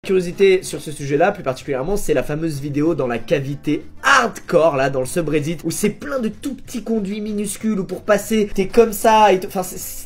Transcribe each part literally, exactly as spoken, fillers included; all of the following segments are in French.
curiosité sur ce sujet-là, plus particulièrement, c'est la fameuse vidéo dans la cavité hardcore, là, dans le subreddit, où c'est plein de tout petits conduits minuscules, où pour passer, t'es comme ça, et enfin, c'est...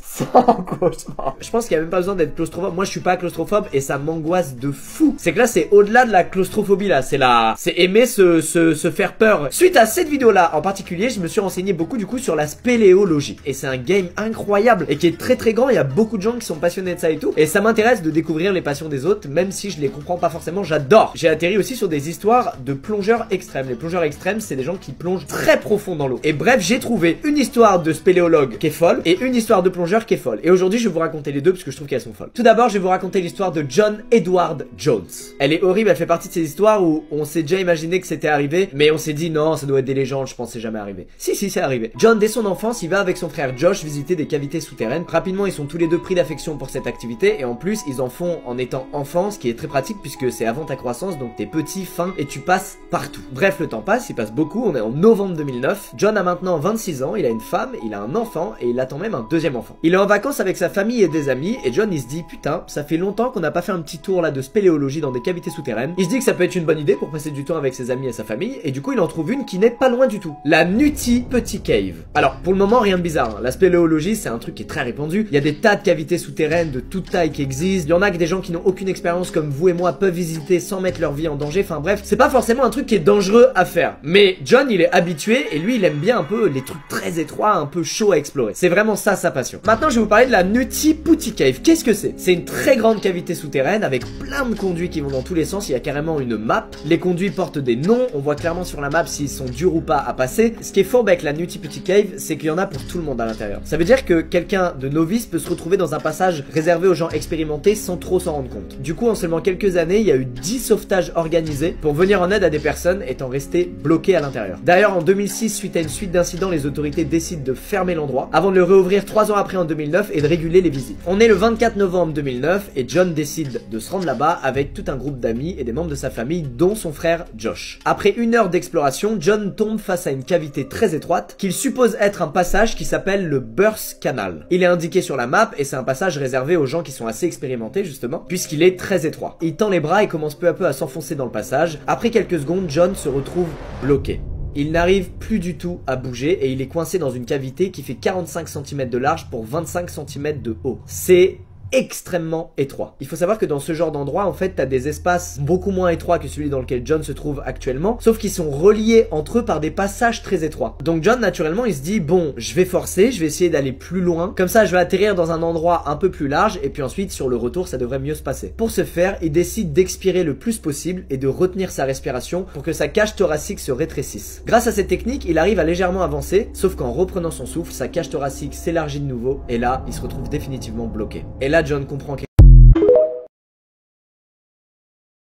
Je pense qu'il n'y a même pas besoin d'être claustrophobe. Moi je suis pas claustrophobe et ça m'angoisse de fou. C'est que là c'est au-delà de la claustrophobie là. C'est la... c'est aimer se, se, se faire peur. Suite à cette vidéo là en particulier, je me suis renseigné beaucoup du coup sur la spéléologie. Et c'est un game incroyable et qui est très très grand. Il y a beaucoup de gens qui sont passionnés de ça et tout. Et ça m'intéresse de découvrir les passions des autres, même si je les comprends pas forcément, j'adore. J'ai atterri aussi sur des histoires de plongeurs extrêmes. Les plongeurs extrêmes c'est des gens qui plongent très profond dans l'eau. Et bref, j'ai trouvé une histoire de spéléologue qui est folle et une histoire de plongeur qui est folle. Et aujourd'hui je vais vous raconter les deux parce que je trouve qu'elles sont folles. Tout d'abord je vais vous raconter l'histoire de John Edward Jones. Elle est horrible, elle fait partie de ces histoires où on s'est déjà imaginé que c'était arrivé, mais on s'est dit non, ça doit être des légendes, je pense que c'est jamais arrivé. Si si, c'est arrivé. John, dès son enfance, il va avec son frère Josh visiter des cavités souterraines. Rapidement ils sont tous les deux pris d'affection pour cette activité et en plus ils en font en étant enfants, ce qui est très pratique puisque c'est avant ta croissance, donc t'es petit, fin et tu passes partout. Bref, le temps passe, il passe beaucoup, on est en novembre deux mille neuf. John a maintenant vingt-six ans, il a une femme, il a un enfant et il attend même un deuxième enfant. Il est en vacances avec sa famille et des amis et John il se dit putain, ça fait longtemps qu'on n'a pas fait un petit tour là de spéléologie dans des cavités souterraines. Il se dit que ça peut être une bonne idée pour passer du temps avec ses amis et sa famille et du coup il en trouve une qui n'est pas loin du tout. La Nutty Petit Cave. Alors pour le moment rien de bizarre, hein. La spéléologie c'est un truc qui est très répandu. Il y a des tas de cavités souterraines de toute taille qui existent. Il y en a que des gens qui n'ont aucune expérience comme vous et moi peuvent visiter sans mettre leur vie en danger. Enfin bref, c'est pas forcément un truc qui est dangereux à faire. Mais John il est habitué et lui il aime bien un peu les trucs très étroits, un peu chauds à explorer. C'est vraiment ça sa passion. Maintenant je vais vous parler de la Nutty Petit Cave. Qu'est-ce que c'est? C'est une très grande cavité souterraine avec plein de conduits qui vont dans tous les sens. Il y a carrément une map. Les conduits portent des noms. On voit clairement sur la map s'ils sont durs ou pas à passer. Ce qui est fort avec la Nutty Petit Cave, c'est qu'il y en a pour tout le monde à l'intérieur. Ça veut dire que quelqu'un de novice peut se retrouver dans un passage réservé aux gens expérimentés sans trop s'en rendre compte. Du coup, en seulement quelques années, il y a eu dix sauvetages organisés pour venir en aide à des personnes étant restées bloquées à l'intérieur. D'ailleurs, en deux mille six, suite à une suite d'incidents, les autorités décident de fermer l'endroit avant de le réouvrir trois ans après en deux mille neuf et de réguler les visites. On est le vingt-quatre novembre deux mille neuf et John décide de se rendre là-bas avec tout un groupe d'amis et des membres de sa famille, dont son frère Josh. Après une heure d'exploration, John tombe face à une cavité très étroite qu'il suppose être un passage qui s'appelle le Burst Canal. Il est indiqué sur la map et c'est un passage réservé aux gens qui sont assez expérimentés justement, puisqu'il est très étroit. Il tend les bras et commence peu à peu à s'enfoncer dans le passage. Après quelques secondes, John se retrouve bloqué. Il n'arrive plus du tout à bouger et il est coincé dans une cavité qui fait quarante-cinq centimètres de large pour vingt-cinq centimètres de haut. C'est extrêmement étroit. Il faut savoir que dans ce genre d'endroit, en fait, t'as des espaces beaucoup moins étroits que celui dans lequel John se trouve actuellement, sauf qu'ils sont reliés entre eux par des passages très étroits. Donc John, naturellement, il se dit, bon, je vais forcer, je vais essayer d'aller plus loin, comme ça je vais atterrir dans un endroit un peu plus large, et puis ensuite, sur le retour, ça devrait mieux se passer. Pour ce faire, il décide d'expirer le plus possible et de retenir sa respiration pour que sa cage thoracique se rétrécisse. Grâce à cette technique, il arrive à légèrement avancer, sauf qu'en reprenant son souffle, sa cage thoracique s'élargit de nouveau, et là, il se retrouve définitivement bloqué. Et là, John comprend quelque